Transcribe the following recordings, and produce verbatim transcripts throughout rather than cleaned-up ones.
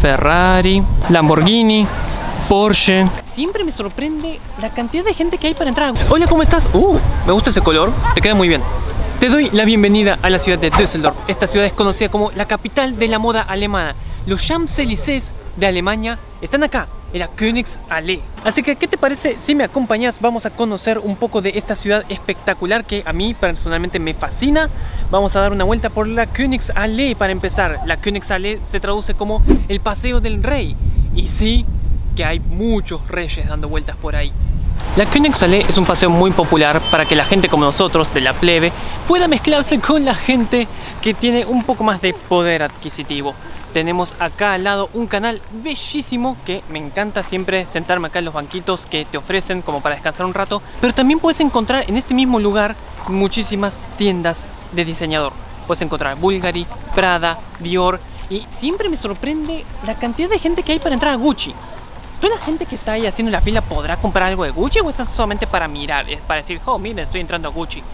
Ferrari, Lamborghini, Porsche. Siempre me sorprende la cantidad de gente que hay para entrar. Hola, ¿cómo estás? Uh, me gusta ese color, te queda muy bien. Te doy la bienvenida a la ciudad de Düsseldorf. Esta ciudad es conocida como la capital de la moda alemana. Los Champs-Élysées de Alemania están acá, en la Königsallee. Así que, ¿qué te parece si me acompañas? Vamos a conocer un poco de esta ciudad espectacular que a mí personalmente me fascina. Vamos a dar una vuelta por la Königsallee para empezar. La Königsallee se traduce como el paseo del rey. Y sí, que hay muchos reyes dando vueltas por ahí. La Königsallee es un paseo muy popular para que la gente como nosotros, de la plebe, pueda mezclarse con la gente que tiene un poco más de poder adquisitivo. Tenemos acá al lado un canal bellísimo que me encanta siempre sentarme acá en los banquitos que te ofrecen como para descansar un rato. Pero también puedes encontrar en este mismo lugar muchísimas tiendas de diseñador. Puedes encontrar Bulgari, Prada, Dior, y siempre me sorprende la cantidad de gente que hay para entrar a Gucci. ¿Toda la gente que está ahí haciendo la fila podrá comprar algo de Gucci o estás solamente para mirar? Es para decir, oh, miren, estoy entrando a Gucci.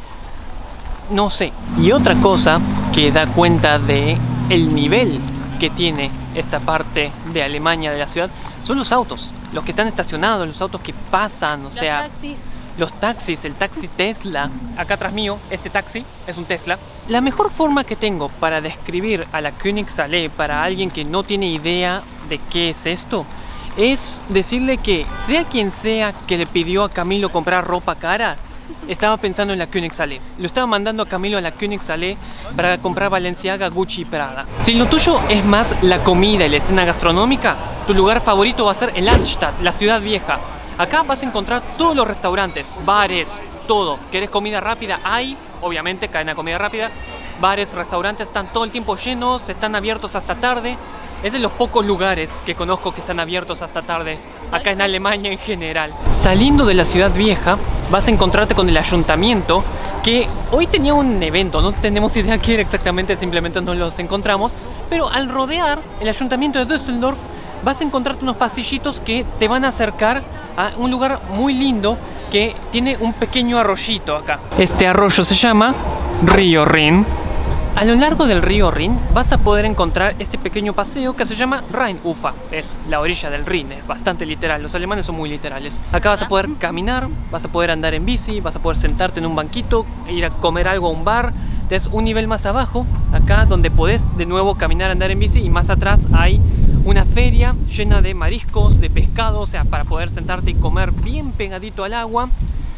No sé. Y otra cosa que da cuenta de el nivel que tiene esta parte de Alemania, de la ciudad, son los autos. Los que están estacionados, los autos que pasan, o sea... Los taxis. Los taxis, el taxi Tesla. Acá atrás mío, este taxi es un Tesla. La mejor forma que tengo para describir a la Königsallee para alguien que no tiene idea de qué es esto es decirle que sea quien sea que le pidió a Camilo comprar ropa cara, estaba pensando en la Königsallee. Lo estaba mandando a Camilo a la Königsallee para comprar Balenciaga, Gucci y Prada. Si lo tuyo es más la comida y la escena gastronómica, tu lugar favorito va a ser el Altstadt, la ciudad vieja. Acá vas a encontrar todos los restaurantes, bares, todo. ¿Querés comida rápida? Hay, obviamente, cadena de comida rápida. Bares, restaurantes están todo el tiempo llenos, están abiertos hasta tarde. Es de los pocos lugares que conozco que están abiertos hasta tarde, acá en Alemania en general. Saliendo de la ciudad vieja, vas a encontrarte con el ayuntamiento, que hoy tenía un evento, no tenemos idea qué era exactamente, simplemente nos los encontramos. Pero al rodear el ayuntamiento de Düsseldorf, vas a encontrarte unos pasillitos que te van a acercar a un lugar muy lindo que tiene un pequeño arroyito acá. Este arroyo se llama Río Rin. A lo largo del río Rin vas a poder encontrar este pequeño paseo que se llama Rheinufer. Es la orilla del Rin, es bastante literal, los alemanes son muy literales. Acá vas a poder caminar, vas a poder andar en bici, vas a poder sentarte en un banquito, ir a comer algo a un bar. Es un nivel más abajo, acá donde podés de nuevo caminar, andar en bici, y más atrás hay una feria llena de mariscos, de pescado, o sea, para poder sentarte y comer bien pegadito al agua.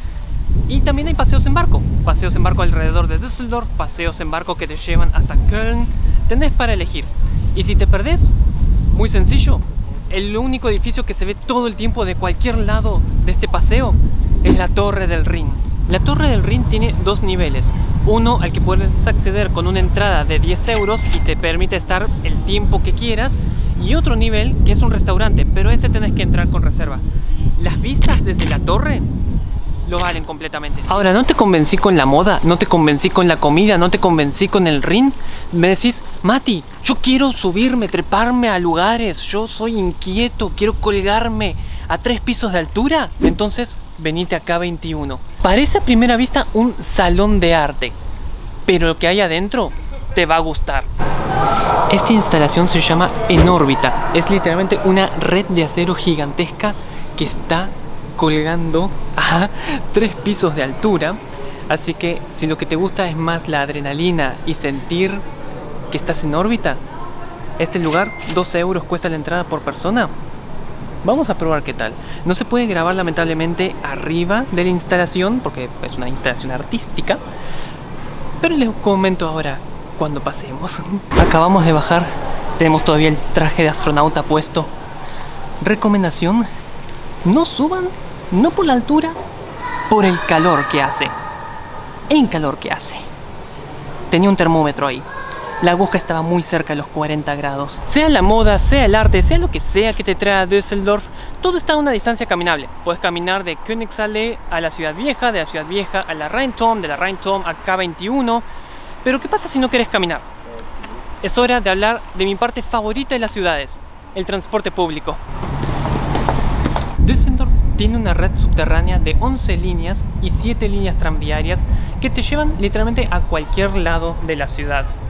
Y también hay paseos en barco, paseos en barco alrededor de Düsseldorf, paseos en barco que te llevan hasta Köln. Tenés para elegir. Y si te perdés, muy sencillo, el único edificio que se ve todo el tiempo de cualquier lado de este paseo es la Torre del Rin. La Torre del Rin tiene dos niveles. Uno al que puedes acceder con una entrada de diez euros y te permite estar el tiempo que quieras. Y otro nivel que es un restaurante, pero ese tenés que entrar con reserva. Las vistas desde la torre lo valen completamente. Ahora, ¿no te convencí con la moda? ¿No te convencí con la comida? ¿No te convencí con el Rin? Me decís, Mati, yo quiero subirme, treparme a lugares, yo soy inquieto, quiero colgarme a tres pisos de altura. Entonces, venite a K veintiuno. Parece a primera vista un salón de arte, pero lo que hay adentro te va a gustar. Esta instalación se llama En órbita. Es literalmente una red de acero gigantesca que está colgando a tres pisos de altura. Así que si lo que te gusta es más la adrenalina y sentir que estás en órbita, este lugar, doce euros cuesta la entrada por persona. Vamos a probar qué tal. No se puede grabar lamentablemente arriba de la instalación porque es una instalación artística, pero les comento ahora cuando pasemos. Acabamos de bajar, tenemos todavía el traje de astronauta puesto. Recomendación: no suban, no por la altura, por el calor que hace. El calor que hace. Tenía un termómetro ahí. La aguja estaba muy cerca de los cuarenta grados. Sea la moda, sea el arte, sea lo que sea que te trae a Düsseldorf, todo está a una distancia caminable. Puedes caminar de Königsallee a la ciudad vieja, de la ciudad vieja a la Rheinturm, de la Rheinturm a K veintiuno. Pero ¿qué pasa si no querés caminar? Es hora de hablar de mi parte favorita de las ciudades, el transporte público. Düsseldorf tiene una red subterránea de once líneas y siete líneas tranviarias que te llevan literalmente a cualquier lado de la ciudad.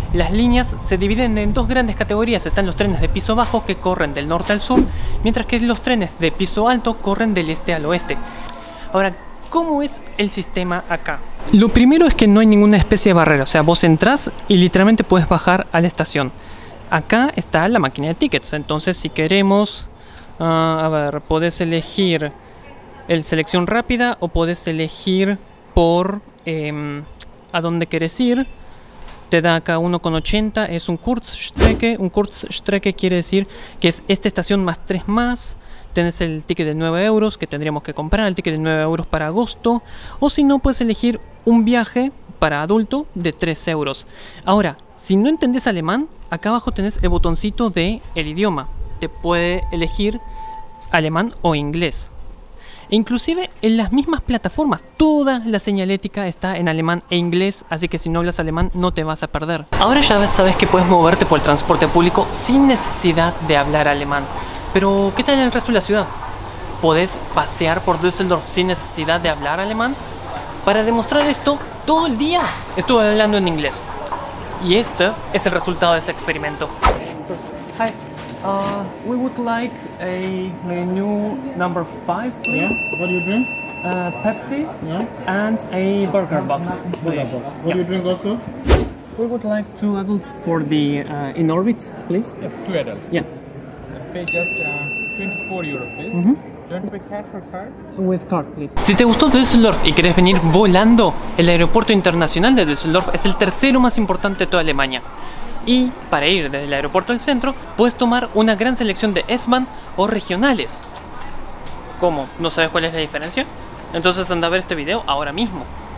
Las líneas se dividen en dos grandes categorías. Están los trenes de piso bajo que corren del norte al sur, mientras que los trenes de piso alto corren del este al oeste. Ahora, ¿cómo es el sistema acá? Lo primero es que no hay ninguna especie de barrera, o sea, vos entrás y literalmente puedes bajar a la estación. Acá está la máquina de tickets, entonces si queremos, uh, a ver, podés elegir el selección rápida o podés elegir por eh, a dónde querés ir. Te da acá uno con ochenta, es un Kurzstrecke. Un Kurzstrecke quiere decir que es esta estación más tres más. Tenés el ticket de nueve euros que tendríamos que comprar, el ticket de nueve euros para agosto. O si no, puedes elegir un viaje para adulto de tres euros. Ahora, si no entendés alemán, acá abajo tenés el botoncito de el idioma. Te puede elegir alemán o inglés. E inclusive en las mismas plataformas, toda la señalética está en alemán e inglés, así que si no hablas alemán no te vas a perder. Ahora ya sabes que puedes moverte por el transporte público sin necesidad de hablar alemán. Pero, ¿qué tal en el resto de la ciudad? ¿Podés pasear por Düsseldorf sin necesidad de hablar alemán? Para demostrar esto, todo el día estuve hablando en inglés. Y este es el resultado de este experimento. Hi. Uh, we would like a menu number five, please. Yeah. What do you drink? Uh, Pepsi. Yeah. And a burger box. Burger box. What Yeah. do you drink also? We would like two adults for the uh, in orbit, please. Yeah, two adults. Yeah. Pay just uh, twenty-four euro, please. Mhm. Don't pay cash or card? With card, please. Si te gustó Düsseldorf y querés venir volando, el aeropuerto internacional de Düsseldorf es el tercero más importante de toda Alemania. Y para ir desde el aeropuerto al centro, puedes tomar una gran selección de S-Bahn o regionales. ¿Cómo? ¿No sabes cuál es la diferencia? Entonces anda a ver este video ahora mismo.